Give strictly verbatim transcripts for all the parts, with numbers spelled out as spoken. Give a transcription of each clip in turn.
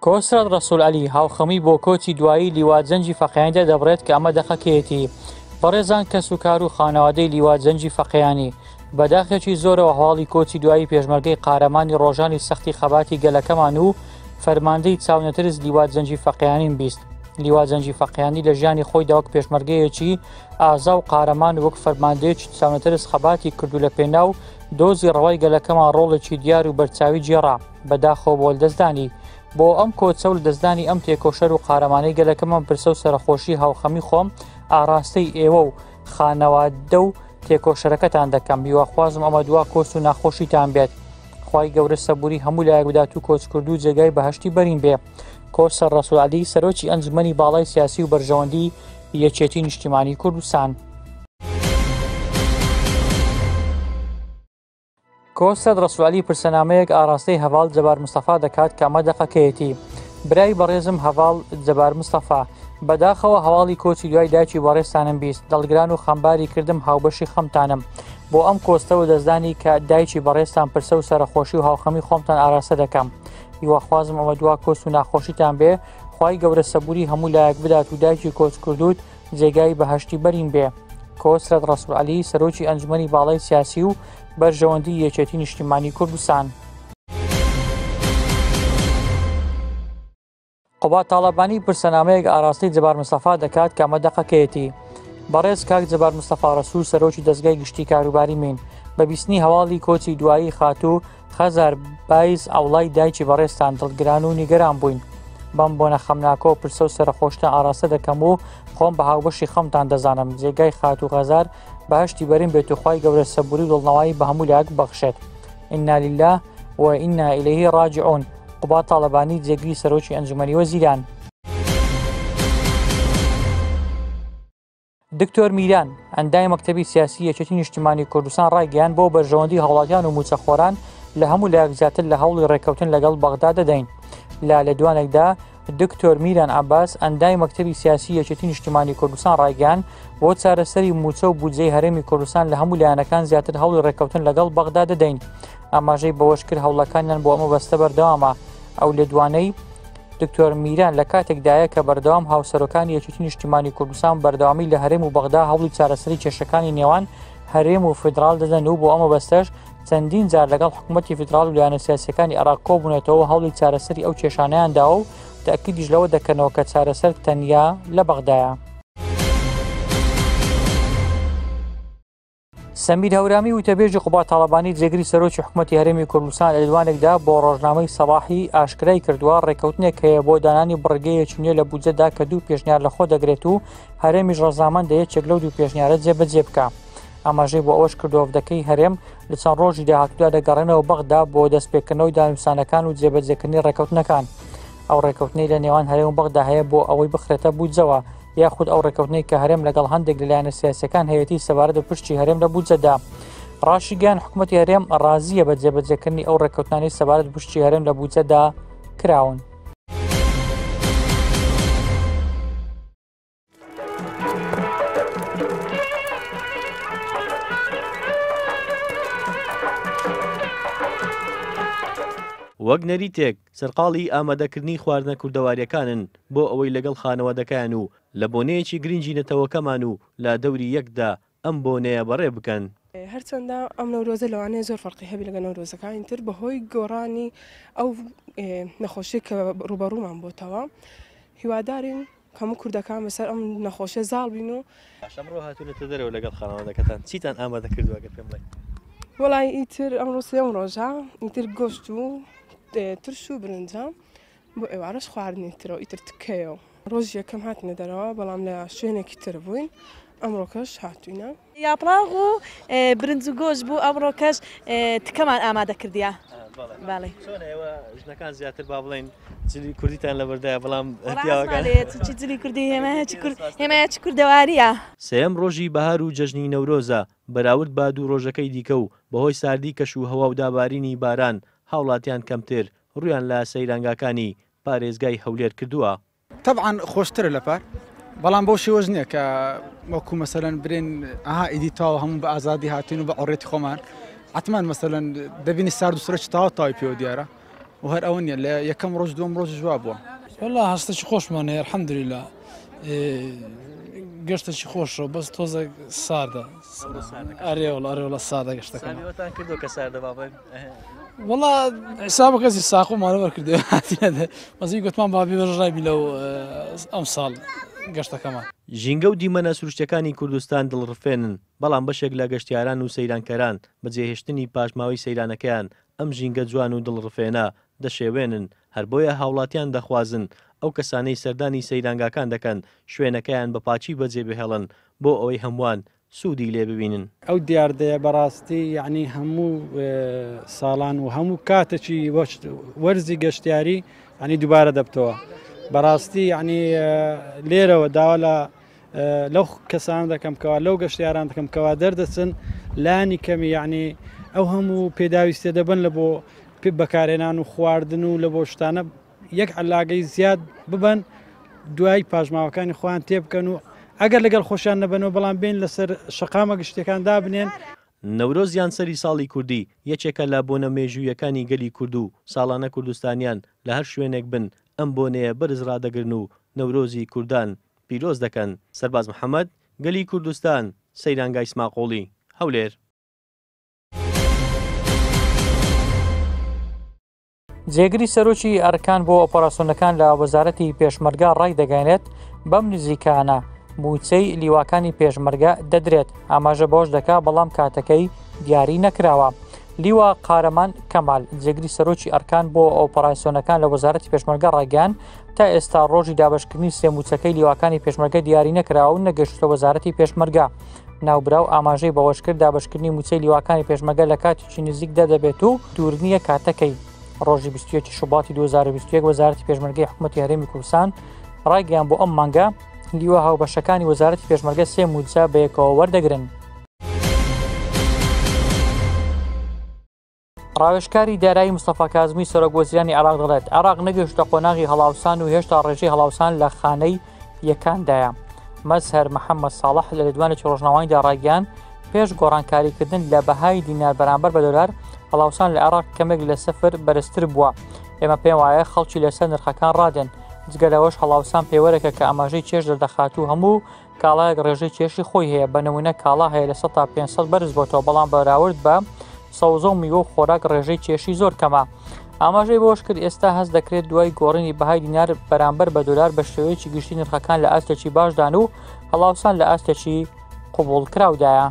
کۆسرات ڕەسوولعەلی هاوخەمی بۆ کۆچی دوایی لیوادزەنجی فەقییاندا دەبڕێت کە ئەمە دەخەکەیەتی بەڕێزان کەس و کار و خانەوادەی لیوادزەنجی فەقییانی بەداخێکی زۆرەوە هەواڵی کۆچی دوایی پێشمەرگەی قارەمانی ڕۆژانی سەختی خەباتی گەلەکەمان و فەرماندەی چاونەترس لیوادزەنجی فەقییانین بیست. لیوادزەنجی فەقییانی لە ژیانی خۆیدا وەک پێشمەرگەیەکی ئازا و قارەمان وەک فەرماندەیەکی چاونەترس خەباتی کردو لە پێناو دۆزی ڕەوای گەلەکەمان ڕۆڵێکی دیار و بەرچاوی جێڕا بەداخۆ بۆ لەدەستدانی بۆ ئەم کۆچە و دەستدانی ئەم تێکۆشەر و قارەمانەی گەلەکەمان پرسە و سەرخۆشی هاوخەمی خۆم ئاراستەی ئێوە و خانەوادە و تێکۆشەرەکەتان دەکەم هیواخوازم ئەمە دوا کۆچ و ناخۆشیتان بێت. خوای گەورە سەبووری هەموو لایەک بدات و کۆچکردو و جێگای بەهەشتی بەرین بێ. کۆسەر ڕەسوولعەلی سەرۆکی ئەنجومەنی باڵای سیاسی و بەرژەوەندی یەکێتی نیشتیمانی کوردستان. کۆسەر ڕەسوولعەلی پرسەنامەیەک ئاراستەی هەڤاڵ جەبار مستەفا دەکات کە ئەمە دەقەکەیەتی. برای بەڕێزم هەڤاڵ جەبار مستەفا، بەداخەوە هەواڵی کۆچی دوای دایکی بەڕێستانم بیست، دڵگران و خەمباری کردم هاوبەشی خەمتانم بۆ ئەم کۆستە و دەستدانی کە دایکی بەڕێستان پرسە و سەرخۆشی و هاوخەمی خۆمتان ئاراستە دەکەم. هیواخوازم ئەمە دوا کۆچ و ناخۆشیتان بێ، خوای گەورە سەبووری هەموو لایەک بدات و دایکی کۆچ کردوت جێگای بەهەشتی بەرین بێ. کۆسرات ڕەسوولعەلی سەرۆکی ئەنجومەنی باڵای سیاسی و بەرژەوەندی یەکێتی نیشتیمانی کوردستان. قوبا تاڵەبانی پرسەنامەیەک ئاراستەی جەبار مستەفا دەکات کە ئەمە دەقەکەیەتی. بەڕێز کاک جەبار مستەفا ڕەسوول سەرۆکی دەستگای گشتی کاروباری مین بە بیستنی هەواڵی کۆچی دوایی خاتوو خەزار بایز ئەوڵای دایکی بەڕێستان دڵگران و نیگەران بووین. بەم بۆنە خەمناکۆ پرسە و سەرخۆشتان ئاراستە دەکەم و خۆم بە هاوبەشی خەمتان دەزانم جێگای خاتوو خەزار بەهەشتی بەرین بێت و خوای گەورە سەبووری و دڵنەوایی بە هەموو لایەک بەخشێت. ئینا لیلله و ئینا ئیلەیهی ڕاجعون. قوبا تاڵەبانی جێگری سەرۆکی ئەنجومەنی وەزیران. دکتۆر میران ئەندای مەکتەبی سیاسی یەکێتی نیشتیمانی کوردستان ڕایگەیاند بۆ بەرژەوەندی هەوڵاتیان و موچەخۆران لە هەموو لایەک زیاتر لە هەوڵی ڕێکەوتن لەگەڵ بەغدا دەدەین. لا لە دوانێکدا دکتۆر میران عەباس ئەندای مەکتەبی سیاسی یەکێتی نیشتیمانی کوردستان ڕایگەیاند بۆ چارەسەری موچە و بودجەی هەرێمی کوردستان لە هەموو لایەنەکان زیاتر هەوڵی ڕێکەوتن لەگەڵ بەغدا دەدەین. ئاماژەی بەوەش کرد هەوڵەکانیان بۆ ئەمە بەستە بەردەوامە. ئەو لە دوانەی دکتۆر میران لە کاتێکدایە کە بەردەوام هاوسەرۆکانی یەکێتی نیشتیمانی کوردستان بەردەوامی لە هەرێم و بەغدا هەوڵی چارەسەری کێشەکانی نێوان هەرێم و فیدراڵ دەدەن و بۆ ئەمە بەستەش چەندین جار لەگەڵ حکوومەتی فیدراڵ و لایەنە سیاسیەکانی عێراق کۆبوونێتەوە هەوڵی چارەسەری ئەو کێشانەیانداوە و تەئەکیدیش لەوە دەکەنەوە کە چارەسەر تەنیا لە بەغدایە. سەمیر هەورامی وتەبێژی قوبا تاڵەبانی جێگری سەرۆکی حکوومەتی هەرێمی کوردستان لە دوانێکدا بۆ ڕۆژنامەی سەباحی ئاشکرای کردووە ڕێکەوتنێک هەیە بۆ دانانی بڕگەیەکی نوێ لە بودجەدا کە دوو پێشنیار لەخۆ دەگرێت و هەرێمیش ڕەزامەندە یەکێک لەو دوو پێشنیارە جێبەجێ بکە. ئاماژەی بۆ ئەوەش کردووەفدەکەی هەرێم لە چەند ڕۆژی داهاتوودا دەگەڕێنەوە بەغدا بۆ دەستپێکردنەوەی دانووسانەکان و جێبەجێکردنی ڕێکەوتنەکان. ئەو ڕێکەوتنەی لە نێوان هەرێم و بەغدا هەیە بۆ ئەوەی بخرێتە بودجەوە یاخود ئەو ڕێکەوتنەی کە هەرێم لەگەڵ هەندێک لەلایەنە سیاسیەکان هەیەتی سەبارەت بە پشتی هەرێم لە بودجەدا. ڕاشیگەیان حکوومەتی هەرێم ڕازیە بە جێبەجێکردنی ئەو ڕێکەوتنانەی سەبارەت پشتی هەرێم لە بودجەدا کراون. وەک نەریتێک سەرقاڵی ئامادەکردنی خواردنە کوردەواریەکانن بۆ ئەوەی لەگەڵ خانەوادەکەیان و لە بۆنەیەکی گرنگی نەتەوەکەمان و لا دەوری یەکدا ئەم بۆنەیە بەڕێ بکەن. هەرچەندە ئەم نەورۆزە لەوانەیە زۆر فەرقی هەبی لەگەڵ نەورۆزەکانی تر بەهۆی گۆڕانی ئەو نەخۆشی کە ڕوبەڕوومان بۆتەوە هیوادارین هەموو کوردەکان بەسەر ئەم نەخۆشیە زاڵ بین و ئەمڕۆ هاتوونەتە دەرەوە لەگەڵ خانەوادەکەتان چیتان ئامادە کردووە پێم بڵێ؟ وەڵای ئیتر ئەمڕۆ سێم ڕۆژە ئیتر گۆشت و ترش و برنجە بۆ ئێوارەش خواردنی ترەوە ئیتر تکەیەوە. ڕۆژ یەکەم هاتنە دەرەوە بەڵام لە شوێنێکی تر بووین ئەمڕۆکەش هاتوینە. یاپڵاغ و برنج و گۆشت بوو ئەمڕۆکەش تکەمان ئامادە کردیە. باڵێ چۆنەوە ژنەکان زیاتر با بڵێن جلی کوردیتان لەبەردایە بەڵام چی جلی کوردی هێمایەکی کوردەواریە. سێم ڕۆژی بەهار و جەژنی نەورۆزە بەراورد با دوو ڕۆژەکەی دیکە و بەهۆی ساردی کەش و هەوا و دابارینی باران هاوڵاتیان کەمتر ڕویان لە سەیرانگاکانی پارێزگای هەولێر کردووە. طبعا خۆشترە لە پار بەڵام بۆ شێوەژ نییە کە وەکو مەسەلەن برێن ئاها ئیدی تاوە هەموو بە ئازادی هاتوین و بە ئەوڕێتی خۆمان حتمان مەسەلەن دەبینی سارد و سرە تاوا تاوی پێوە دیارە و هەر ئەوە نیە لە یەکەم ڕۆژ دوم ڕۆژ جواب بووە والله هەستێکی خۆشمان هەیە الحەمدوللیلا گەشتێکی خۆشەوە بەس تۆزە ساردە ئەرێوڵ ئەرێوڵە سادە گەشتەکەم کردو کە ساردە بابن والله حسابە کەسی ساقۆمانە وەرکردێ هاتیە مەزی گوتمان بابی بەژڕایبی لەو ئەم ساڵ گەشتەکەمان ژینگە و دیمەنە سروشتەکانی کوردستان دڵڕفێنن بەڵام بەشێک لە گەشتیاران و سەیرانکەران بەجێهێشتنی پاشماوەی سەیرانەکەیان ئەم ژینگە جوان و دڵڕفێنە دەشێوێنن هەر بۆیە هاوڵاتیان دەخوازن ئەو کەسانەی سەردانی سەیرانگاکان دەکەن شوێنەکەیان بە پاچی بەجێ بهێڵن بۆ ئەوەی هەمووان سوودی لێ ببینن ئەو دیاردەیە بەڕاستی یعنی هەموو ساڵان و هەموو کاتێکی وەرزی گەشتیاری ینی دووبارە دەبتەوە بەڕاستی ینی لێرەوە داوا لە لەو کەسان دەکەمکەوە لەو گەشتیاران دەکەمکەوە دەردەچن لانی کەمی یعنی ئەو هەموو پێداویستێ دەبن لە بۆ بەکارێنان و خواردن و لە بۆ شتانە یەک علاگەی زیاد ببن دوای پاژماوەکانی خۆیان تێبکەن و ئەگەر لەگەڵ خۆشیان نەبنەوە بەڵام بین لەسەر شەقامە گشتەکان دابنێن. نەورۆز یانسەری ساڵی کوردی یەکێکە لە بۆنە مێژوویەکانی گەلی کورد و ساڵانە کوردستانیان لە هەر شوێنێک بن ئەم بۆنەیە بەرز ڕادەگرن و نەورۆزی کوردان پیرۆز دەکەن. سەرباز محەممەد گەلی کوردستان سەیرانگای سماقۆڵی هەولێر. جێگری سەرۆکی ئەرکان بۆ ئۆپۆراسیۆنەکان لە وەزارەتی پێشمەرگە ڕای دەگەێنێت بەم نزیکانە موچەی لیواکانی پێشمەرگە دەدرێت ئاماژە بۆش دەکا بەڵام کاتەکەی دیاری نەکراوە. لیوا قارەمان کەمال جێگری سەرۆکی ئەرکان بۆ ئۆپۆراسیۆنەکان لە وەزارەتی پێشمەرگە ڕایگەیاند تا ئێستا ڕۆژی دابەشکردنی سێ موچەکەی لیواکانی پێشمەرگە دیاری نەکراوە و نەگەشتە وەزارەتی پێشمەرگە. ناوبراو ئاماژەی بەوەشکرد دابەشکردنی موچەی لیواکانی پێشمەرگە لە کاتێکی نزیکدا دەبێت و دوورنیە کاتەکەی. ڕۆژی بیستویەکی شوباتی دوو هەزار و بیست و یەک وەزارەتی پێشمەرگەی حکوومەتی هەرێمی کوردستان ڕایگەیاند بۆ ئەم مانگە لیوە هاوبەشەکانی وەزارەتی پێشمەرگە سێ موچە بەیەکەوە وەردەگرن. ڕاوێژکاری دارایی مستەفا کازمی سەرۆک وەزیرانی عێراق دەڵێت عێراق نەگەیشتە قۆناغی هەڵاوسان و هێشتا ڕێژەی هەڵاوسان لە خانەی یەکاندایە. مەزهەر محەممەد ساڵح لە لەدوانێکی ڕۆژناوانیدا ڕایگەیاند پێش گۆڕانکاریکردن لە بەهای دینار بەرامبەر بە دۆلار هەڵاوسان لە عێراق کەمێک لە سەفر بەرزتر بووە. ئێمە پێم وایە خەڵکی لەسەر نرخەکان ڕادێن. جگەلەوەش هەڵاوسان پێوەرەکە کە ئاماژەی چێش دەردەخات و هەموو کاڵایەک ڕێژەی چێشی خۆی هەیە بە نمونە کاڵا هەیە لە سەد تا پێنجسەد بەرز بۆتەوە بەڵام بەراورد بە سەوزە و میوە و خۆراک ڕێژەی چێشی زۆر کەمە. ئاماژەی بۆش کرد ئێستا هەست دەکرێت دوای گۆڕینی بەهای دینار بەرامبەر بە دۆلار بە شێوەیەکی گشتی نرخەکان لە ئاستێکی باشدان و هەڵاوسان لە ئاستێکی قوبوڵکراودایە.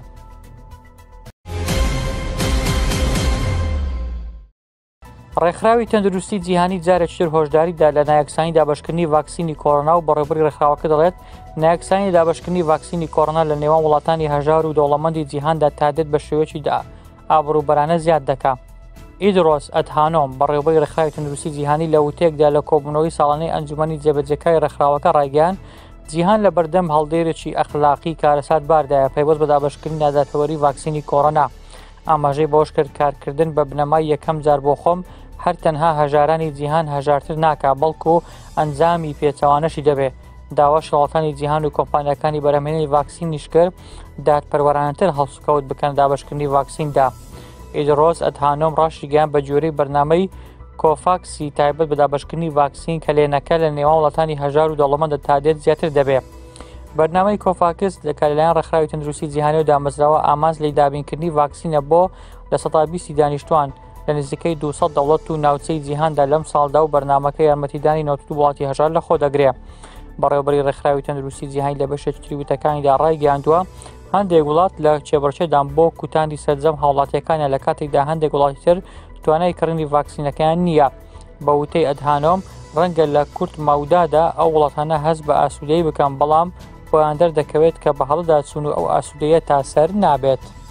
ڕێکخراوی تەندروستی جیهانی جارێکتر هۆشداریدا لە نایەکسانی دابەشکردنی ڤاکسینی کۆڕۆنا و بەڕێوەبەری ڕێکخراوەکە دەڵێت نایەکسانی دابەشکردنی ڤاکسینی کۆڕۆنا لە نێوان وڵاتانی هەژار و دەوڵەمەندی جیهاندا تادێت بە شێوەیەکی ئابڕووبەرانە زیاد دەکا. ئیدرۆس ئەدهانۆم بەڕێوەبەری ڕێکخراوی تەندروستی جیهانی لە وتێکدا لە کۆبوونەوەی ساڵانەی ئەنجومەنی جێبەجێکاری ڕێکخراوەکە ڕایگەیاند جیهان لە بەردەم هەڵدێرێکی ئەخلاقی کارەسات باردایە پەیوەست بە دابەشکردنی ناداتەوەری ڤاکسینی کۆڕۆنا. ئاماژەی بۆش کرد کارکردن بە بنەمای یەکەم جار بۆ خۆم هەر تەنها هەژارانی جیهان هەژارتر ناکا بەڵکو ئەنجامی پێچەوانەشی دەبێت. داوا وڵاتانی جیهان و کۆمپانیەکانی بەرهەمهێنانی ڤاکسین نیشکر دادپەروەرانەتر هەڵسوکەوت بکەن دابەشکردنی ڤاکسیندا. ئیدرۆس ئەدهانۆم ڕاشی گەیاند بە جۆرەی بەرنامەی کۆفاکسی تایبەت بە دابەشکردنی ڤاکسین کە لێنەکە لە نێوان وڵاتانی هەژار و دەوڵەمەندە تادێت زیاتر دەبێت. بەرنامەی کۆفاکس لە کارلایەن ڕێکخراوی تەندروستی جیهانی و دامەزراوە ئامانج لە دابینکردنی ڤاکسینە بۆ لە سەد تا بیست دانیشتوان لە نزیکەی دووسەد دەوڵەت و ناوچەی جیهاندا لەم ساڵدا و بەرنامەکە یارمەتیدانی نۆڤەتی دو وڵاتی هەژار لە خۆ دەگرێت. بەڕێوەبەری ڕێکخراوی تەندروستی جیهانی لە بەشێکی وتەکانیدا ڕایگەیاندووە هەندێک وڵات لە کێبڕچێدان بۆ کوتانی سەرجەم هاوڵاتیەکانیان لە کاتێکدا هەندێک وڵاتی تر توانای کڕینی ڤاکسینەکەیان نییە. بە وتەی ئەدهانۆم ڕەنگە لە کورت ماودادا ئەو وڵاتانە هەست بە ئاسوودەیی بکەن بەڵام بۆیان دەردەکەوێت کە بە هەڵەدا چوون و ئەو ئاسوودەیە تا سەر نابێت.